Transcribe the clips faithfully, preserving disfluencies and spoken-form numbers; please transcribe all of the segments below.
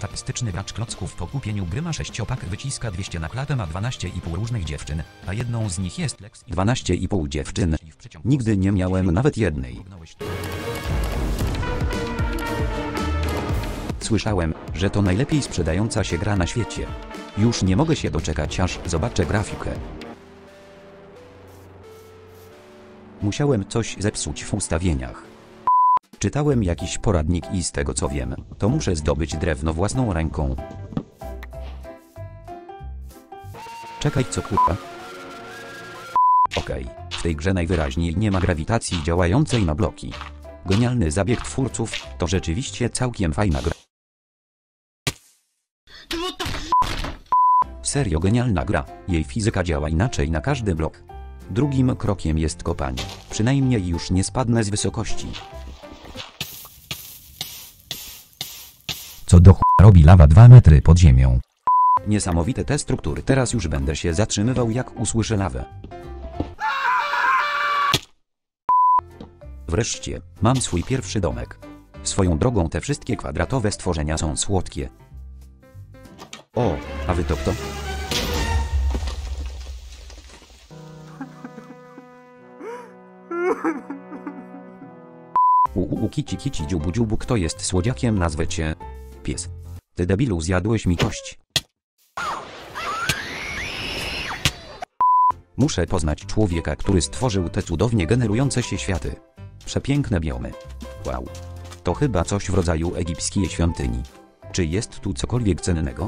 statystyczny gracz klocków po kupieniu gry ma sześciopak, wyciska dwieście na klatę, ma dwanaście i pół różnych dziewczyn, a jedną z nich jest Lex. dwanaście i pół dziewczyn. Nigdy nie miałem nawet jednej. Słyszałem, że to najlepiej sprzedająca się gra na świecie. Już nie mogę się doczekać, aż zobaczę grafikę. Musiałem coś zepsuć w ustawieniach. Czytałem jakiś poradnik i z tego co wiem, to muszę zdobyć drewno własną ręką. Czekaj, co kurwa? Okej, okay. W tej grze najwyraźniej nie ma grawitacji działającej na bloki. Genialny zabieg twórców, to rzeczywiście całkiem fajna gra. Serio genialna gra, jej fizyka działa inaczej na każdy blok. Drugim krokiem jest kopanie, przynajmniej już nie spadnę z wysokości. Co do ch... robi lawa dwa metry pod ziemią. Niesamowite te struktury, teraz już będę się zatrzymywał jak usłyszę lawę. Wreszcie, mam swój pierwszy domek. Swoją drogą te wszystkie kwadratowe stworzenia są słodkie. O, a wy to kto? U, u, kici kici dziubu dziubu, kto jest słodziakiem, nazwę cię pies. Ty debilu, zjadłeś mi kość. Muszę poznać człowieka, który stworzył te cudownie generujące się światy. Przepiękne biomy. Wow. To chyba coś w rodzaju egipskiej świątyni. Czy jest tu cokolwiek cennego?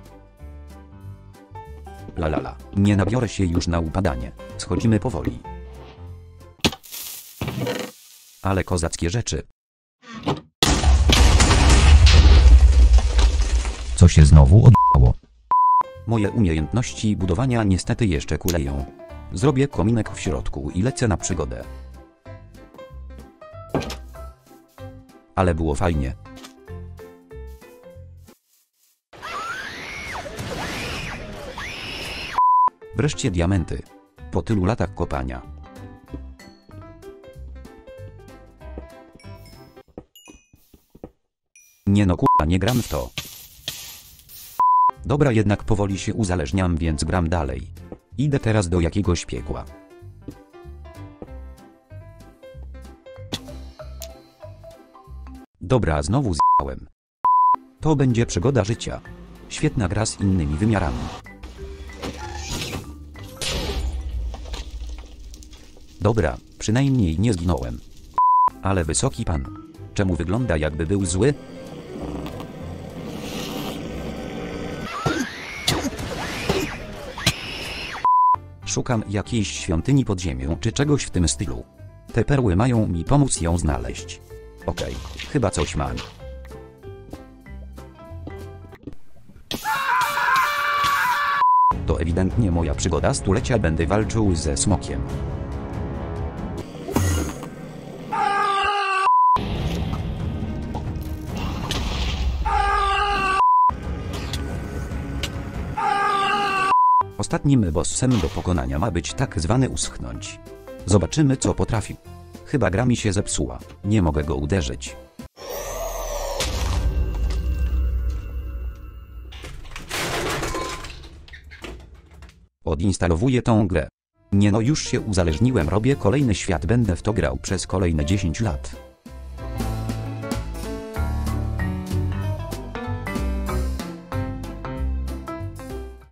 La la la. Nie nabiorę się już na upadanie. Schodzimy powoli. Ale kozackie rzeczy. Co się znowu odjechało? Moje umiejętności budowania niestety jeszcze kuleją. Zrobię kominek w środku i lecę na przygodę. Ale było fajnie. Wreszcie diamenty. Po tylu latach kopania. Nie no kurwa, nie gram w to. Dobra, jednak powoli się uzależniam, więc gram dalej. Idę teraz do jakiegoś piekła. Dobra, znowu z***ałem. To będzie przygoda życia. Świetna gra z innymi wymiarami. Dobra, przynajmniej nie zginąłem. Ale wysoki pan. Czemu wygląda jakby był zły? Szukam jakiejś świątyni pod ziemią czy czegoś w tym stylu. Te perły mają mi pomóc ją znaleźć. Okej, okay, chyba coś mam. To ewidentnie moja przygoda stulecia, będę walczył ze smokiem. Ostatnim bossem do pokonania ma być tak zwany uschnąć. Zobaczymy, co potrafi. Chyba gra mi się zepsuła, nie mogę go uderzyć. Odinstalowuję tą grę. Nie no, już się uzależniłem, robię kolejny świat, będę w to grał przez kolejne dziesięć lat.